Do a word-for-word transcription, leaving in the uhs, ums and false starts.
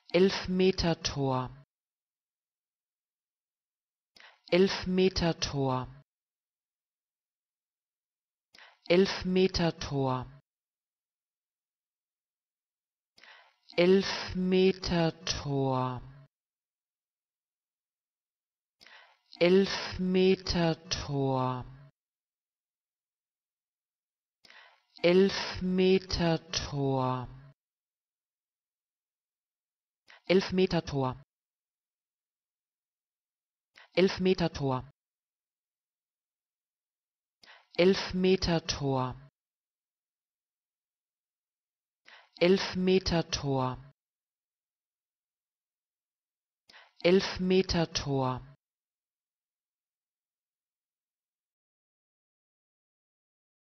Elfmetertor, Elfmetertor, Elfmetertor, Elfmetertor, Elfmetertor, Elfmetertor, Elfmetertor, Elfmetertor, Elfmetertor, Elfmetertor, Elfmetertor,